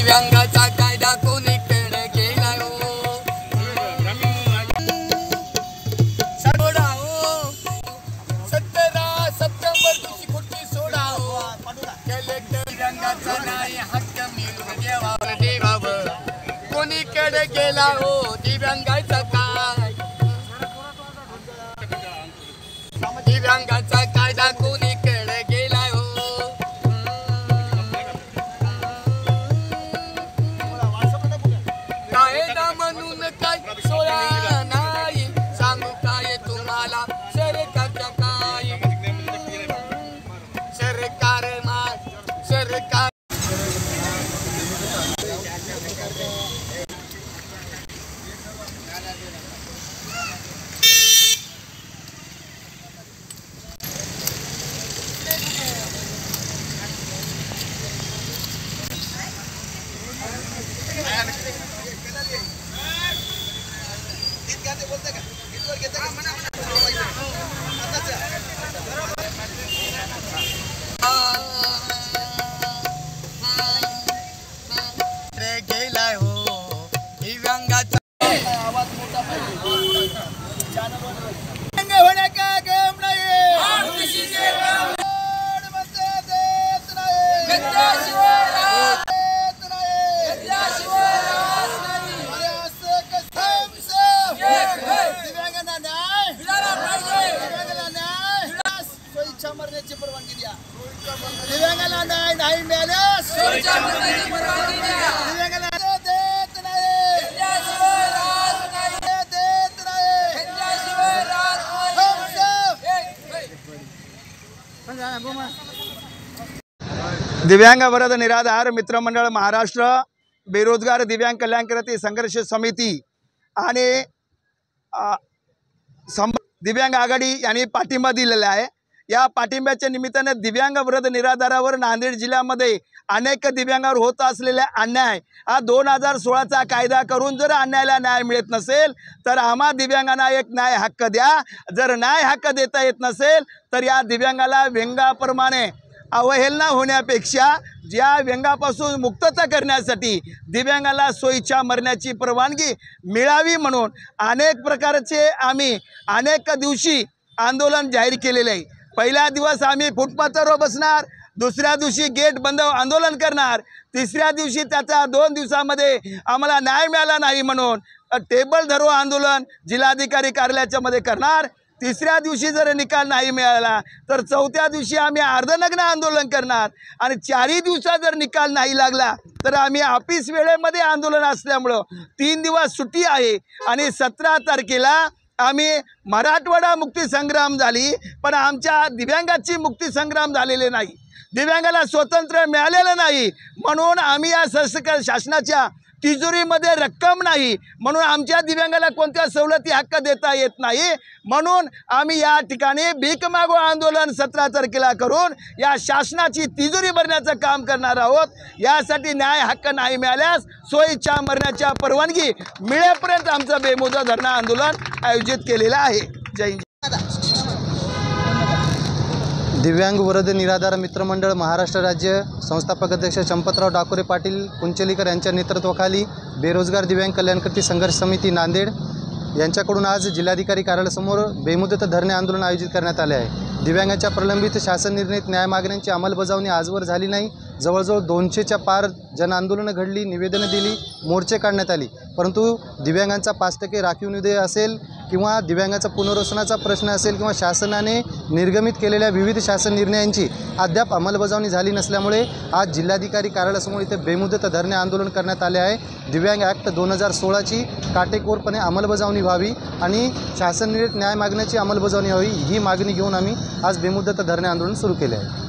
दिव्यांगाचा कायदा कोणीकडे गेला हो, सोडा हो. 17 सप्टेंबर तुझी खुर्ची सोडा हो. कलेक्टर दिव्यांगाचा नाही हक्क मिळवून देवावर कोणीकडे गेला हो दिव्यांगाचा काय. दिव्यांगाचा कायदा कोणीकडे गेला हो. कायदा म्हणून काय सोळा नाही, सांगू काय तुम्हाला सरकारच्या काय. सरकार सरकार गेलाय हो दिव्यांगाचा आवाज मोठा पाहिजे. होण्या का गम नाही मरण्याची परवानगी द्या. दिव्यांगाला नाही मिळाल्यास दिव्यांगाला देत नाही. दिव्यांग विरोध निराधार मित्रमंडळ महाराष्ट्र, बेरोजगार दिव्यांग कल्याणकर्ते संघर्ष समिती आणि दिव्यांग आघाडी यांनी पाठिंबा दिलेला आहे. या पाठिंब्याच्या निमित्ताने दिव्यांग विरोध निराधारावर नांदेड जिल्ह्यामध्ये अनेक दिव्यांगावर होत असलेला अन्याय हा 2016चा कायदा करून जर अन्यायाला न्याय मिळत नसेल तर आम्हा दिव्यांगांना एक न्याय हक्क द्या. जर न्याय हक्क देता येत नसेल तर या दिव्यांगाला व्यंगाप्रमाणे अवहेलना होण्यापेक्षा ज्या व्यंगापासून मुक्तता करण्यासाठी दिव्यांगाला सोयीच्या मरण्याची परवानगी मिळावी म्हणून अनेक प्रकारचे आम्ही अनेक दिवशी आंदोलन जाहीर केलेले आहे. पहिला दिवस आम्ही फुटपाथवर बसणार, दुसऱ्या दिवशी गेट बंद आंदोलन करणार, तिसऱ्या दिवशी त्याचा 2 दिवसामध्ये आम्हाला न्याय मिळाला नाही म्हणून टेबल धरो आंदोलन जिल्हाधिकारी कार्यालयाच्या मध्ये करणार. तिसऱ्या दिवशी जर निकाल नाही मिळाला तर चौथ्या दिवशी आम्ही अर्धनग्न आंदोलन करणार आणि 4 दिवसात जर निकाल नाही लागला तर आम्ही ऑफिस वेळेमध्ये आंदोलन असल्यामुळं 3 दिवस सुट्टी आहे. आणि 17 तारखेला आम्ही मराठवाडा मुक्ती संग्राम झाली पण आमच्या दिव्यांगाची मुक्ती संग्राम झालेले नाही. दिव्यांगाला स्वातंत्र्य मिळालेलं नाही म्हणून आम्ही या शासनाच्या तिजोरीमध्ये रक्कम नाही म्हणून आमच्या दिव्यांगाला कोणत्या सवलती हक्क देता येत नाही म्हणून आम्ही या ठिकाणी भीक मागो आंदोलन 17 तारखेला करून या शासनाची तिजोरी भरण्याचं काम करणार आहोत. यासाठी न्याय हक्क नाही मिळाल्यास सोयीच्या मरण्याच्या परवानगी मिळेपर्यंत आमचं बेमुदत धरणं आंदोलन आयोजित केलेलं आहे. जय हिंद. दिव्यांग विरोध निराधार मित्रमंडळ महाराष्ट्र राज्य संस्थापक अध्यक्ष चंपतराव डाकोरे पाटील कुंचलीकर यांच्या नेतृत्वाखाली बेरोजगार दिव्यांग कल्याणकर्ते संघर्ष समिती नांदेड यांच्याकडून आज जिल्हाधिकारी कार्यालयासमोर बेमुदत धरणे आंदोलन आयोजित करण्यात आले आहे. दिव्यांगाच्या प्रलंबित शासन निर्णित न्याय मागण्यांची अंमलबजावणी आजवर झाली नाही. जवळजवळ 200च्या पार जनआंदोलनं घडली, निवेदनं दिली, मोर्चे काढण्यात आली, परंतु दिव्यांगांचा 5% राखीव निधी असेल किंवा दिव्यांगाचा पुनर्वसनाचा प्रश्न असेल किंवा शासनाने निर्गमित केलेल्या विविध शासन निर्णयांची अद्याप अंमलबजावणी झाली नसल्यामुळे आज जिल्हाधिकारी कार्यालयासमोर इथे बेमुदत धरणे आंदोलन करण्यात आले आहे. दिव्यांग ॲक्ट 2016ची काटेकोरपणे अंमलबजावणी व्हावी आणि शासन निर्णित न्याय मागण्याची अंमलबजावणी व्हावी ही मागणी घेऊन आम्ही आज बेमुदत धरणे आंदोलन सुरू केले आहे.